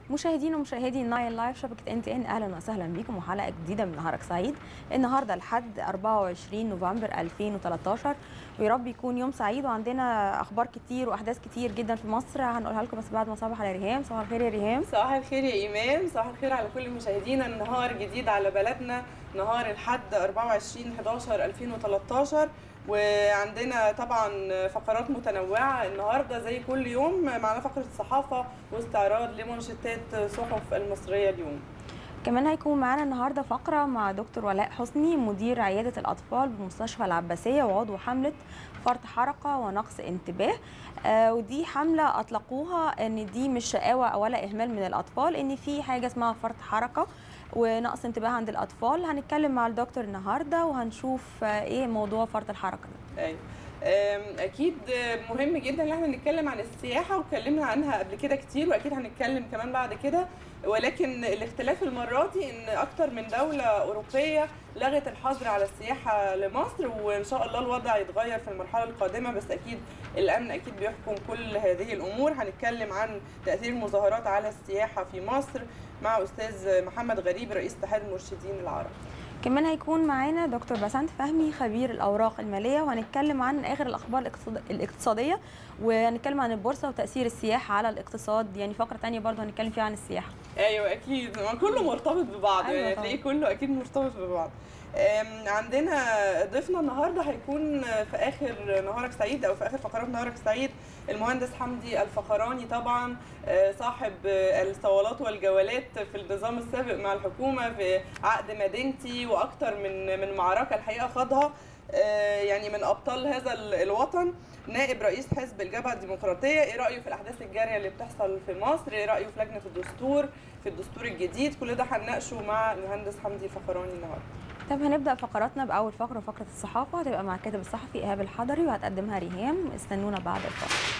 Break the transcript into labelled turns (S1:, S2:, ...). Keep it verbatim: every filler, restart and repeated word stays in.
S1: مشاهدينا ومشاهدي النايل لايف شبكة ان تي ان، اهلا وسهلا بكم وحلقة جديدة من نهارك سعيد. النهارده لحد أربعة وعشرين نوفمبر ألفين وثلاثة عشر، ويا رب يكون يوم سعيد وعندنا اخبار كتير واحداث كتير جدا في مصر هنقولها لكم، بس بعد ما صباح على ريهام. صباح الخير يا ريهام.
S2: صباح الخير يا ايمان، صباح الخير على كل مشاهدينا. النهار جديد على بلدنا، نهار الحد أربعة وعشرين حداشر ألفين وثلاثة عشر، وعندنا طبعا فقرات متنوعه النهارده زي كل يوم. معنا فقره الصحافه واستعراض لمنشطات صحف المصريه اليوم.
S1: كمان هيكون معانا النهارده فقره مع دكتور ولاء حسني، مدير عياده الاطفال بمستشفى العباسيه وعضو حمله فرط حركه ونقص انتباه. آه ودي حمله اطلقوها ان دي مش شقاوه ولا اهمال من الاطفال، ان في حاجه اسمها فرط حركه ونقص انتباه عند الاطفال. هنتكلم مع الدكتور النهارده وهنشوف آه ايه موضوع فرط الحركه ده.
S2: ايوه اكيد مهم جدا ان احنا نتكلم عن السياحه، واتكلمنا عنها قبل كده كتير واكيد هنتكلم كمان بعد كده، ولكن الاختلاف المره دي ان اكتر من دوله اوروبيه لغت الحظر على السياحه لمصر، وان شاء الله الوضع يتغير في المرحله القادمه، بس اكيد الامن اكيد بيحكم كل هذه الامور. هنتكلم عن تاثير المظاهرات على السياحه في مصر مع استاذ محمد غريب رئيس اتحاد المرشدين العرب.
S1: كمان هيكون معانا دكتور بسنت فهمي خبير الاوراق الماليه، وهنتكلم عن اخر الاخبار الاقتصاديه، وهنتكلم عن البورصه وتاثير السياحه على الاقتصاد. يعني فقره ثانيه برضه هنتكلم فيها عن السياحه.
S2: ايوه اكيد كله مرتبط ببعض. أيوة يعني هتلاقيه كله اكيد مرتبط ببعض. عندنا ضيفنا النهارده هيكون في اخر نهارك سعيد او في اخر فقرات نهارك سعيد المهندس حمدي الفخراني، طبعا صاحب الصوالات والجولات في النظام السابق مع الحكومه في عقد مدينتي، واكثر من من معركه الحقيقه خاضها، يعني من ابطال هذا الوطن. نائب رئيس حزب الجبهه الديمقراطيه، ايه رايه في الاحداث الجاريه اللي بتحصل في مصر؟ ايه رايه في لجنه الدستور، في الدستور الجديد؟ كل ده هنناقشه مع المهندس حمدي الفخراني النهارده.
S1: طب هنبدا فقراتنا باول فقره، فقره الصحافه، هتبقى مع الكاتب الصحفي ايهاب الحضري وهتقدمها ريهام. استنونا بعد الفقره.